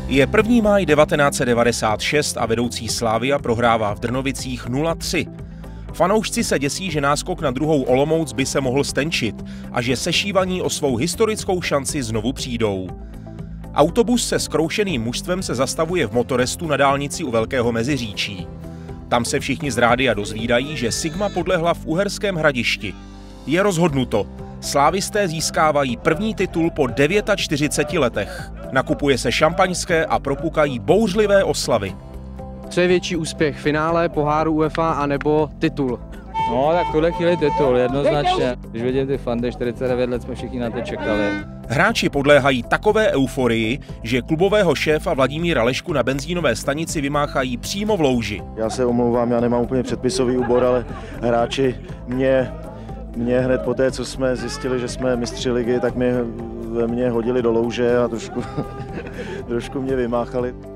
Je 1. máj 1996 a vedoucí Slavia prohrává v Drnovicích 0-3. Fanoušci se děsí, že náskok na druhou Olomouc by se mohl stenčit a že sešívaní o svou historickou šanci znovu přijdou. Autobus se zkroušeným mužstvem se zastavuje v Motorestu na dálnici u Velkého Meziříčí. Tam se všichni z rádia dozvídají, že Sigma podlehla v Uherském Hradišti. Je rozhodnuto. Slávisté získávají první titul po 49 letech. Nakupuje se šampaňské a propukají bouřlivé oslavy. Co je větší úspěch, finále poháru UEFA anebo titul? No, tak tuhle chvíli titul, jednoznačně. Když vidím ty fandy, 49 let jsme všichni na to čekali. Hráči podléhají takové euforii, že klubového šéfa Vladimíra Lešku na benzínové stanici vymáchají přímo v louži. Já se omlouvám, já nemám úplně předpisový úbor, ale hráči mě hned po té, co jsme zjistili, že jsme mistři ligy, tak mě hodili do louže a trošku mě vymáchali.